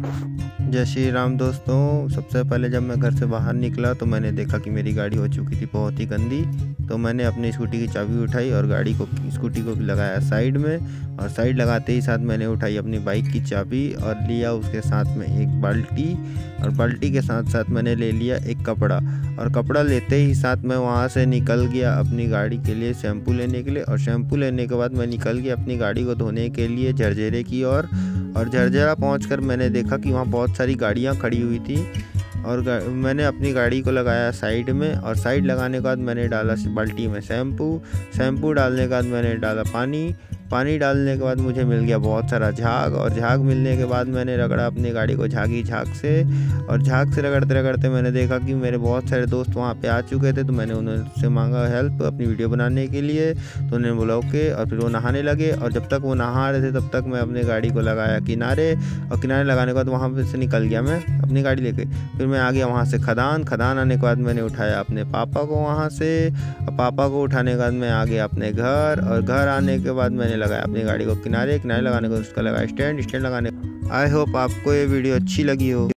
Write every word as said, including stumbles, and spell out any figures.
जय श्री राम दोस्तों। सबसे पहले जब मैं घर से बाहर निकला तो मैंने देखा कि मेरी गाड़ी हो चुकी थी बहुत ही गंदी। तो मैंने अपनी स्कूटी की चाबी उठाई और गाड़ी को स्कूटी को लगाया साइड में, और साइड लगाते ही साथ मैंने उठाई अपनी बाइक की चाबी और लिया उसके साथ में एक बाल्टी, और बाल्टी के साथ साथ मैंने ले लिया एक कपड़ा, और कपड़ा लेते ही साथ मैं वहाँ से निकल गया अपनी गाड़ी के लिए शैम्पू लेने के लिए। और शैम्पू लेने के बाद मैं निकल गया अपनी गाड़ी को धोने के लिए झरझरे की ओर। और झरझरा पहुंचकर मैंने देखा कि वहाँ बहुत सारी गाड़ियाँ खड़ी हुई थी, और मैंने अपनी गाड़ी को लगाया साइड में, और साइड लगाने के बाद मैंने डाला बाल्टी में शैम्पू। शैम्पू डालने के बाद मैंने डाला पानी। पानी डालने के बाद मुझे मिल गया बहुत सारा झाग, और झाग मिलने के बाद मैंने रगड़ा अपनी गाड़ी को झागी झाग से। और झाग से रगड़ते रगड़ते मैंने देखा कि मेरे बहुत सारे दोस्त वहाँ पे आ चुके थे, तो मैंने उनसे मांगा हेल्प अपनी वीडियो बनाने के लिए। तो उन्होंने बोला ओके, और फिर वो नहाने लगे। और जब तक वो नहा रहे थे तब तक मैं अपनी गाड़ी को लगाया किनारे, और किनारे लगाने के बाद वहाँ पे से निकल गया मैं अपनी गाड़ी लेके। फिर मैं आ गया वहाँ से खदान। खदान आने के बाद मैंने उठाया अपने पापा को वहाँ से, और पापा को उठाने के बाद मैं आ गया अपने घर। और घर आने के बाद मैंने लगाया अपनी गाड़ी को किनारे। किनारे लगाने को उसका लगाया स्टैंड। स्टैंड लगाने। आई होप आपको ये वीडियो अच्छी लगी हो।